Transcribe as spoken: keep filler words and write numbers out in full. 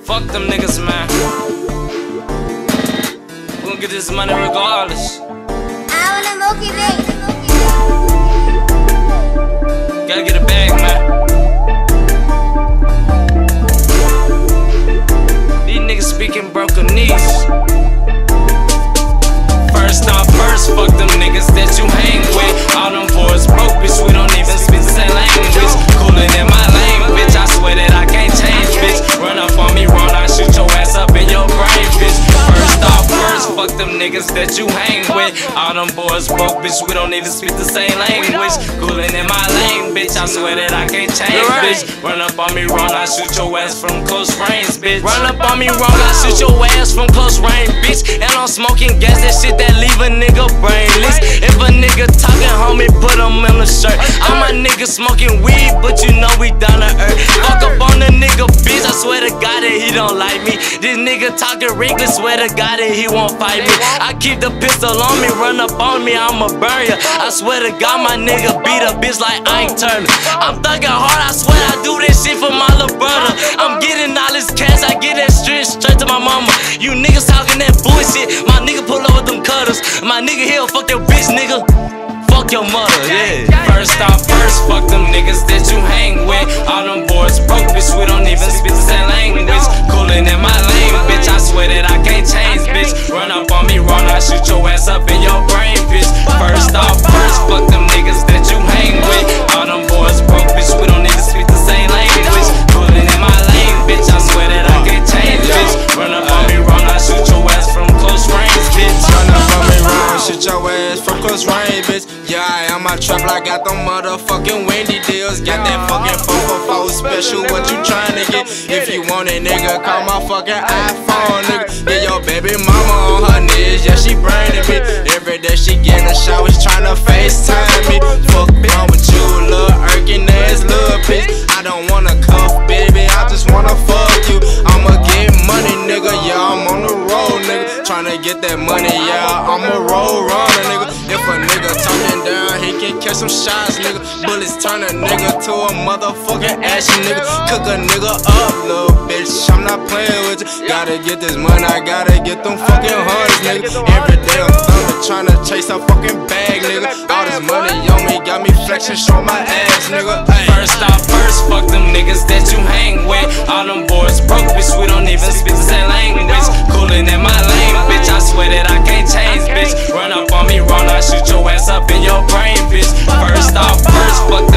Fuck them niggas, man. We gon' get this money regardless. I wanna monkey bait. Gotta get a bag, man. These niggas speaking Brokenese. First off, first, fuck them niggas that you hang with. All them boys broke, bitch, we don't even speak the same language. Coolin' in my lane, bitch, I swear that I can't change, bitch. Run up on me, run, I shoot your ass up in your brain, bitch. First off, first, fuck them niggas that you hang with. All them boys broke, bitch, we don't even speak the same language. Coolin' in my lane, bitch, I swear that I can't change, bitch. Run up on me, run, I shoot your ass from close range, bitch. Run up on me, run, I shoot your ass from close range, bitch. And I'm smoking gas, that shit that leave a nigga brainless. If a nigga talking, homie, put him in a shirt. All my niggas smoking weed, but you know we down to earth. Fuck up on the nigga, bitch, I swear to God that he don't like me. This nigga talking reckless, swear to God that he won't fight me. I keep the pistol on me, run up on me, I'ma burn ya. I swear to God, my nigga beat a bitch like Ike Turner. I'm thugging hard, I swear I do this shit for my little brother. I'm getting all this cash, I get that straight straight to my mama. You niggas talking that bullshit, my nigga pull up with them cutters. My nigga here, fuck your bitch, nigga. Fuck your mother, yeah. First off, first, fuck them niggas that you hang with. All them boys broke, bitch, we don't even speak the same language. Coolin' in my lane, bitch, I swear that I can't change, bitch. Run up on me, run, I shoot your ass up in your brain, bitch. First off, first, fuck them niggas that you hang with. All them boys broke, bitch, we don't even speak the same language. Coolin' in my lane, bitch, I swear that I can't change, bitch. Run up on me, run, I shoot your ass from close range, bitch. Run up on me, run, shoot your ass from close range, bitch. Yeah, I am my trap, I got them motherfucking Wendy deals. Got that fucking four four four special, what you tryna get? If you want it, nigga, call my fucking iPhone, nigga. Yeah, your baby mama on her knees, yeah, she braining me. Every day she get in the shower, tryna FaceTime me. Fuck wrong with you, little irking ass little bitch. I don't wanna cuff, baby, I just wanna fuck you. I'ma get money, nigga, yeah, I'm on the road, nigga. Tryna get that money, yeah, I'm a road runner, nigga. If a nigga talking down, he can catch some shots, nigga. Bullets turn a nigga to a motherfucking action, nigga. Cook a nigga up, little bitch, I'm not playing with you. Gotta get this money, I gotta get them fucking hundreds, nigga. Every day I'm thumbing, tryna chase a fucking bag, nigga. All this money on me got me flexing, show my ass, nigga. Ay. First off, first, fuck them niggas that you hang with. All them boys broke, bitch, we don't even speak the same language. Coolin' in my lane, bitch, I swear that I can't change, bitch. Run up on me, run, I shoot your ass up in your brain, bitch. First off, first, fuck